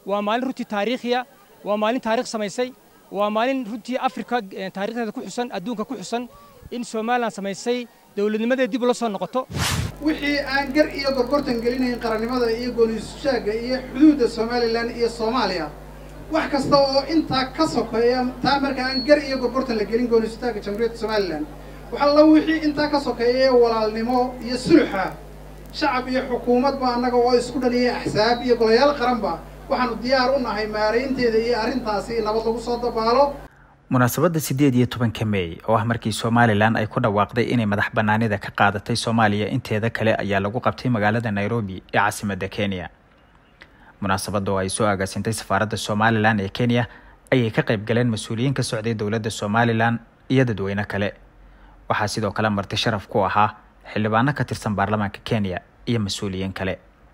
ومالين روتي تاريخية ومالين تاريخ سميسي ومالين روتي أفريقيا تاريخنا كحسن أدونك كحسن إن سومالا سميسي دولة لماذا دي بلصان نقطة وحي أنجر إيه قرقرتن قلنا ينقرن لماذا إيه قولي شاقة إيه حدود الصومالي لان إيه الصوماليا وحكستوا أنت كسوك إيه تامر كأنجر إيه قرقرتن لقلنا قولي شاقة جمهورية الصومالي لان وحلا وحي أنت كسوك إيه ولا النمو يسلحها شعب إيه حكومة بأنك ويسكون إيه أحساب إيه قليال قرنبا وحنو ديارنا هاي مارين تيدي إيه أرين تاسي نبضو صوت بالو munaasabadda 18 May oo ah markii Somaliland ay ku dhawaaqday inay madax banaanida ka qaadatay Soomaaliya inteeda kale ayaa lagu qabtay magaalada Nairobi ee caasimadda Kenya. Munaasabadda oo ay soo agaasintay safaaradda Somaliland ee Kenya ayay ka qayb galeen mas'uuliyiin ka socday dawladda Somaliland iyo dadweyne kale. Waxaa sidoo kale marti sharaf ku ahaa xildhibaano ka tirsan baarlamaanka Kenya iyo mas'uuliyiin kale.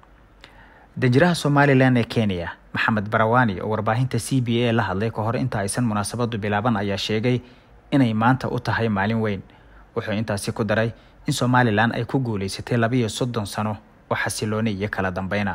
Danjiraha Somaliland ee Kenya Maxamed Barawani oo warbaahinta CBA la hadlay ka hor inta aysan munaasabadu bilaaban ayaa sheegay inay maanta u tahay maalin weyn. Wuxuu intaasi ku daray in Somaliland ay ku guuleysatay 32 sano oo xasilooni iyo kala dambeyn.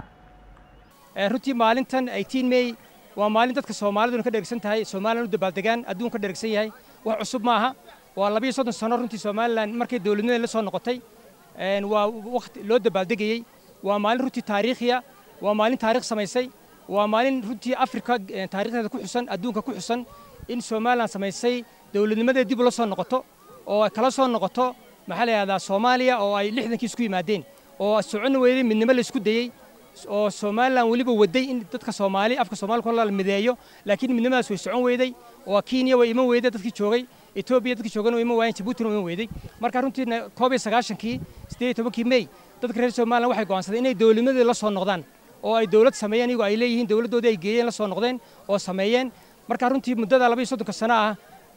runtii maalintan 18 May waa maalin dadka Soomaalidu ka dhageysan tahay Soomaaliland u dabaaldegaan adduunka ka dhageysan yahay wax cusub maaha waa 32 sano runtii Somaliland markay dawladnimada la soo noqotay waa waqti loo dabaaldegayay waa maalin runtii taariikhiya waa maalin taariikh samaysay waa maalin runtii Afrika taariikhda ku xusan adduunka ku xusan in Soomaaliland samaysay dawladnimada dib loo soo noqoto oo kala soo noqoto maxaa la yiraahdaa Soomaaliya oo ay 60kii isku yimaadeen oo socon weeyay midnimo la isku dayay oo Soomaaliland waliba waday in dadka Soomaali afka Soomaali ku la mideeyo laakiin midnimadaas way socon weeday oo Kenya way iman weeday dadkii joogay Ethiopia dadkii joogana way iman waayeen Djibouti way iman weeday marka runtii 19kii 18 May dadka reer Soomaaliland waxay go'aansadeen inay dawladnimada la soo noqdaan oo ay dawlad sameeyeen iyagu ay leeyihiin dawladooda ay geeyeen la soo noqdeen oo sameeyeen marka runtii muddada 32 sano ah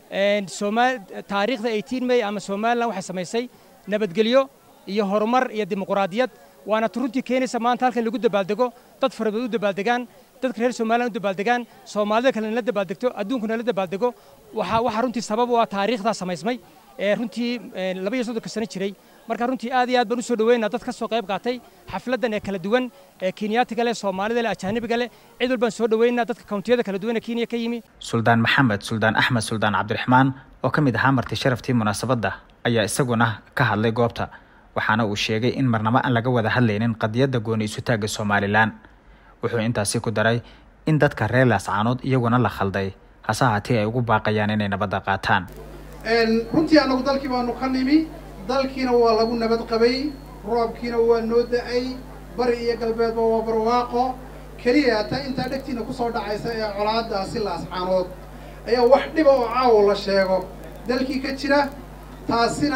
taariikhda 18 May ama Soomaaliland waxay sameysay nabadgelyo iyo horumar iyo dimuqraadiyad waana runtii keenaysa maanta halkan lagu dabaaldego dad farabadan u dabaaldegaan dadka reer Soomaaliland u dabaaldegaan Soomaalida kale la dabaaldegto adduunkuna la dabaaldego waxa runtii sabab u ah taariikhda sameysmay runtii 32 sano jiray marka runtii aad iyo aad baan u soo dhaweynaa dad ka soo qayb qaatay xafladan ee kala duwan ee Kenyaatiga leh Soomaalida leh ajaanibiga leh cid walba soo dhaweynaa dadka countiyada kala duwan ee Kenya ka yimi Suldaan Maxamed Suldaan Axmed Suldaan Cabdiraxmaan oo ka mid ahaa marti sharaftii munaasabadda ayaa isaguna ka hadlay goobta waxaana uu sheegay in marnaba aan laga wada hadlaynin qadiyadda gooni isu taaga Somaliland wuxuu intaasi ku daray in dadka reer Laascaanood iyaguna la khalday hase haatee ay ugu baaqayaan inay nabadda qaataan runtii anagu dalkii baanu ka nimi dalkiina waa lagu nabad qabay roobkiina waa noo da'ay bari iyo galbeedba waa barwaaqo kaliya ta inta dhagtiina ku soo dhacaysa ee colaadaasi Laascaanood ayaa wax dhib oo caaw la sheego dalkii ka jira taasina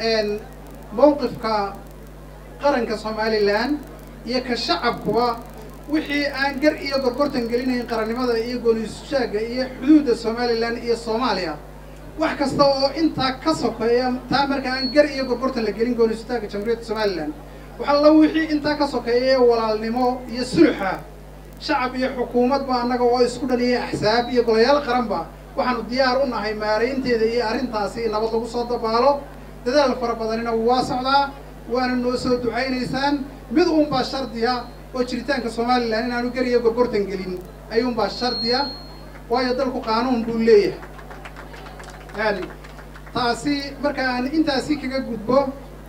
mowqifka qaranka Somaliland iyo ka shacabkuba wixii aan gar iyo gorgortan gelinayn qarannimada iyo gooni shaaga iyo xuduudda Somaliland iyo Soomaaliya wax kasta oo inta ka sokeeya taamarka aan gar iyo gorgortan la gelin gooni shaaga jamhuuriyadda Somaliland waxa la wixii inta ka sokeeya walaalnimo iyo sulxa shacab iyo xukuumad ba'anaga oo isku dhaniyay axsaab iyo golayaal qaranba waxaanu diyaar u nahay maareynteeda iyo arintaasi nabad lagu soo dabaalo dadaal farabadanina waa socdaa waana noo soo ducaynaysaan mid uun baa shardiya oo jiritaanka Somaliland inaanu gar iyo gorgortan gelin ayuun baa shardiya waayo dalku qaanuun buu leeyahay taasi marka aan intaasi kaga gudbo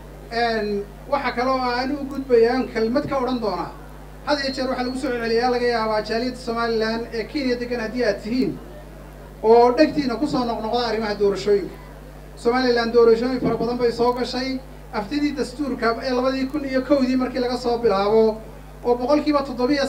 waxa kale oo aan u gudbayaan kelmad ka oran doona had iyo jeer waxa lagu soo celiyaa laga yaabaa jaaliyadda Somaliland ee Kenya degan haddii aad tihiin oo dhagtiina ku soo noqnoqda arrimaha doorashooyinka Somaliland doorashooyin fara badan bay soo gashay aftidii dastuurka ee 2001 markii laga soo bilaabo oo boqolkiiba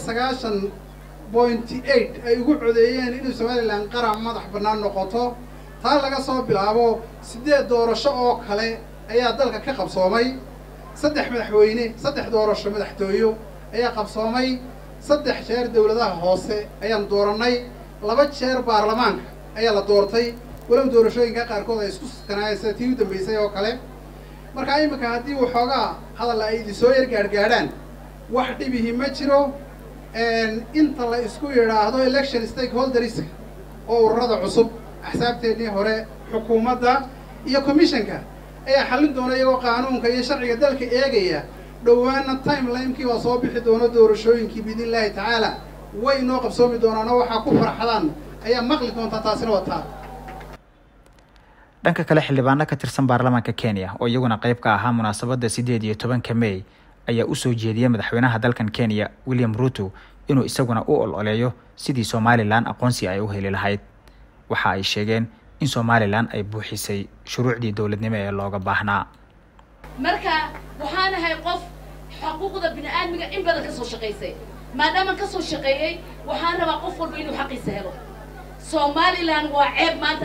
97.8 ay ugu codeeyeen in Somaliland qaran madax bannaan noqoto taa laga soo bilaabo 8 doorasho oo kale ayaa dalka ka qabsoomay 3 madaxweyne 3 doorasho madaxtooyo ayaa qabsoomay 3 jeer dawladaha hoose ayaan dooranay 2 jeer baarlamaanka ayaa la doortay walaal doorashooyinka qaarkood ay isku kanaayeen tii u dambeysay oo kale marka imika haddii waxoogaa hadal ay soo yar gaargaadhaan wax dhibihi ma jiro inta la isku yiraahdo election stakeholders oo ururada cusub axsaabteedii hore xukuumadda iyo commissionka ayaa xalin doona iyagoo qaanuunka iyo sharciga dalka eegaya dhawaana timeline-kii waa soo bixi doona doorashooyinkii bidilaahi tacaala way noo qabsoomi doonaan oo waxaa ku farxadaan ayaa maqli doontaa taasina wataa. dhanka kale xildhibaano ka tirsan baarlamaanka Kenya oo iyaguna qayb ka ahaa munaasabadda 18 May ayaa u soo jeediyay madaxweynaha dalkan Kenya William Ruto inuu isaguna u ololeeyo sidii Somaliland aqoonsi ay u heli lahayd. waxa ay sheegeen in Somaliland ay buuxisay shuruucdii dawladnimo ee looga baahnaa. marka waxaan ahay qof xuquuqda bini'aadmiga in badan ka soo shaqeysay maadaama ka soo shaqeeyay waxaan rabaa qof walba inuu xaqiisa helo. Somaliland waa ceeb maanta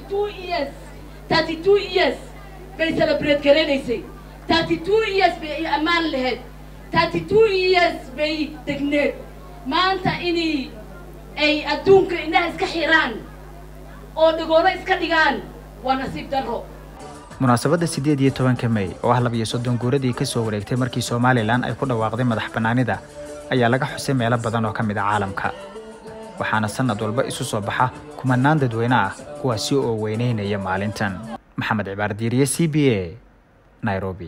32 years bay celebrate garanaysay 32 years bay amaan lahayd 32 years bay degneed maanta inay ay adduunka inaha iska xiraan oo dhagoola iska dhigaan waa nasiib darro. munaasabadda 18 May oo ah 32 guuradii ka soo wareegtay markii Somaliland ay ku dhawaaqday madax banaanida ayaa laga xusay meelo badan oo ka mid ah caalamka. waxaana sanad walba isu soo baxa kumanaan dadweyne ah kuwaasi oo weyneynaya maalintan. maxamed cibaar diiriye CBA Nairobi.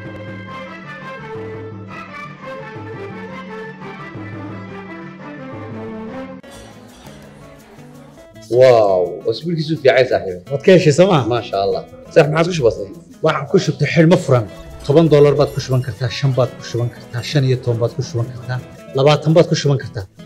واو اسبوع كيسو في عايز صاحبي waad ka heshay sooma ما شاء الله صح ما عاد وش بصي waxaan ku shubtay xidhmo furan $10 baad ku shuban kartaa 5 baad ku shuban kartaa 15 baad ku shuban kartaa 20 baad ku shuban kartaa